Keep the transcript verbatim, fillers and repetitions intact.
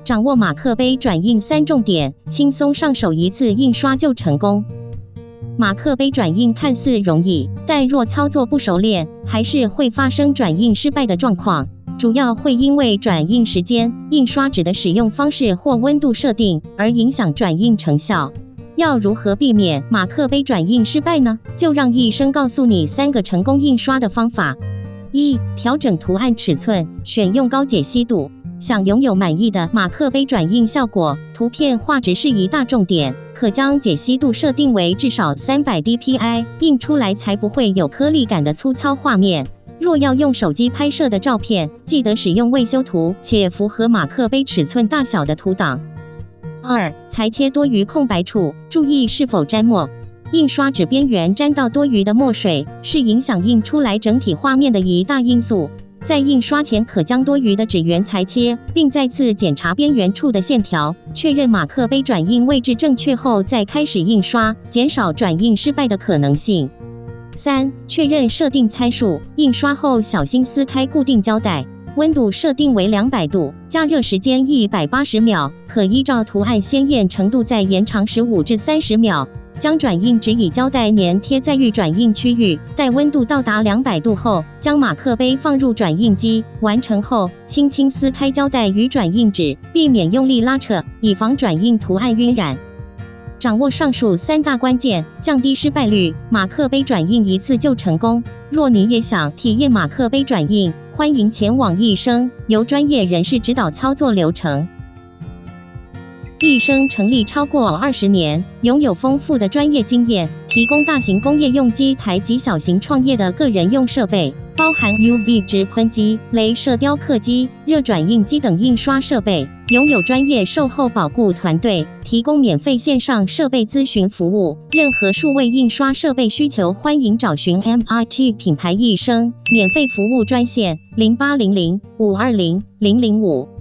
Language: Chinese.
掌握马克杯转印三重点，轻松上手一次印刷就成功。马克杯转印看似容易，但若操作不熟练，还是会发生转印失败的状况。主要会因为转印时间、印刷纸的使用方式或温度设定而影响转印成效。要如何避免马克杯转印失败呢？就让医生告诉你三个成功印刷的方法。一、调整图案尺寸，选用高解析度。想拥有满意的马克杯转印效果，图片画质是一大重点，可将解析度设定为至少 三百 D P I， 印出来才不会有颗粒感的粗糙画面。若要用手机拍摄的照片，记得使用未修图且符合马克杯尺寸大小的图档。二、裁切多余空白处，注意是否沾墨。印刷纸边缘沾到多余的墨水，是影响印出来整体画面的一大因素。在印刷前，可将多余的纸缘裁切，并再次检查边缘处的线条，确认马克杯转印位置正确后再开始印刷，减少转印失败的可能性。三、确认设定参数，印刷后小心撕开固定胶带，温度设定为两百度，加热时间一百八十秒，可依照图案鲜艳程度再延长十五至三十秒。将转印纸以胶带粘贴在预转印区域，待温度到达两百度后，将马克杯放入转印机。完成后，轻轻撕开胶带与转印纸，避免用力拉扯，以防转印图案晕染。掌握上述三大关键，降低失败率，马克杯转印一次就成功。若你也想体验马克杯转印，欢迎前往易生，由专业人士指导操作流程。易生成立超过二十年，拥有丰富的专业经验，提供大型工业用机台及小型创业的个人用设备，包含 U V 直喷机、雷射雕刻机、热转印机等印刷设备。拥有专业售后保固团队，提供免费线上设备咨询服务。任何数位印刷设备需求，欢迎找寻 M I T 品牌易生免费服务专线零八零零五二零零零五。